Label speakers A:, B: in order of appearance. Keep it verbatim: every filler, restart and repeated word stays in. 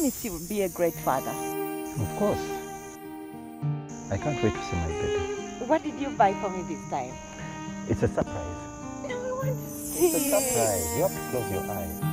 A: promise you will be a great father.
B: Of course. I can't wait to see my baby.
A: What did you buy for me this time?
B: It's a surprise.
A: I want to see
B: It's a surprise. You have to close your eyes.